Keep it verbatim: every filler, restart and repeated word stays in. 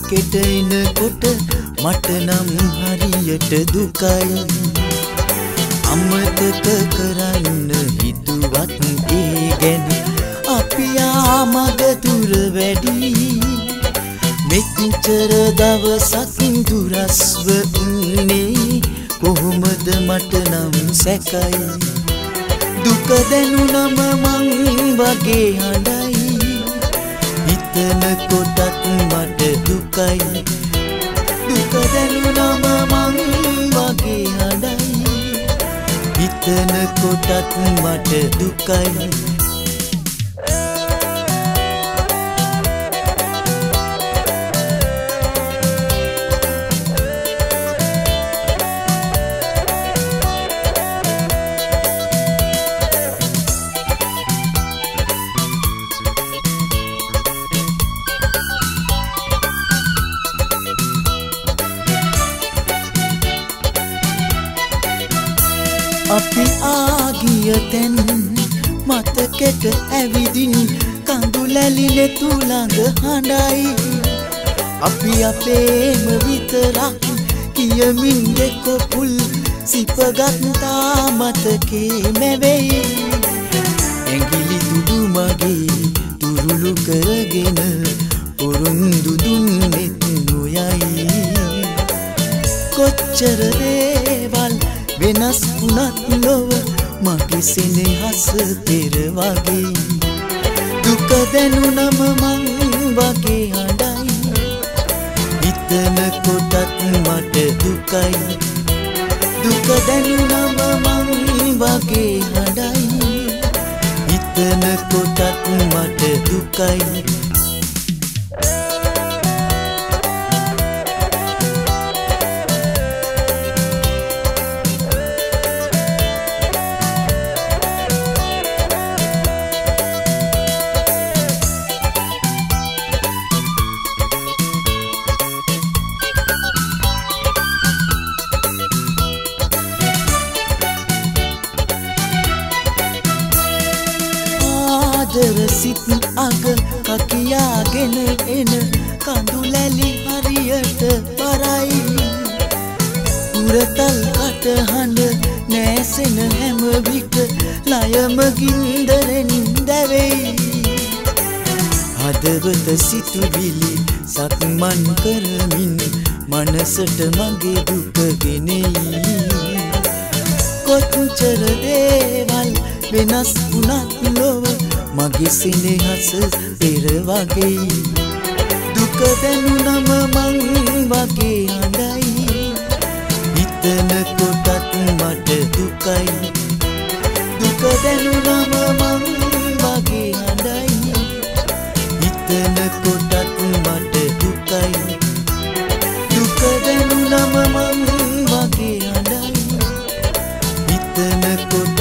කෙට එනකොට මට නම් හරියට දුකයි. අමතක කරන්න හිතුවත් ඒ ගැන අපි ආමග දුර වැඩි. මෙච්චර දවසක් දුරස්ව උන්නේ කොහොමද මට නම් සැකයි. දුක දැනුනම මං වගේ හඬයි. හිතන කොටත් මට දුකයි. දුක දැනුනම මං වගේ හඬයි. හිතන කොටත් මට දුකයි. අපි ආගිය තැන් මතකෙට ඇවිදින් කඳුලැලි නෙතු ළඟ හඬයි. අපි අපේම විතරක් කියමින් දෙකොපුල් සිපගත්තා මතකේ මැවෙයි. ඇඟිලි තුඩු මගේ තුරුළු කරගෙන පොරුන්දු දුන්නෙත් නොයයි. කොච්චර දේවල් වෙනස් වුණත් ලොව මගේ සෙනෙහස පෙර වගේ. දුක දැනුනම මං වගේ හඬයි. හිතන කොටත් මට දුකයි. දුක දැනුනම මං වගේ හඬයි. හිතන කොටත් මට දුකයි. සිත් අග කකියාගෙන එන කඳුලැලි හරියට පරයි. උරතල් කටහඬ නෑසෙන හැම විට ලයම ගින්දරෙන් දැවෙයි. හදවත සිතුවිලි සක්මන් කරමින් මනසට මගේ දුක ගෙනෙයි. කොච්චර දේවල් වෙනස් වුණත් ලොව මගේ සෙනෙහස පෙර වගේ. දුක දැනුනම මං වගේ හඬයි. හිතන කොටත් මට දුකයි. දුක දැනුනම මං වගේ හඬයි. හිතන කොටත් මට දුකයි. දුක දැනුනම මං වගේ හඬයි. හිතන කොට